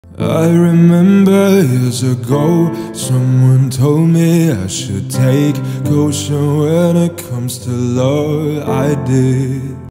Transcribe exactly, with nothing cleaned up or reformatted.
I remember years ago, someone told me I should take caution when it comes to love. I did.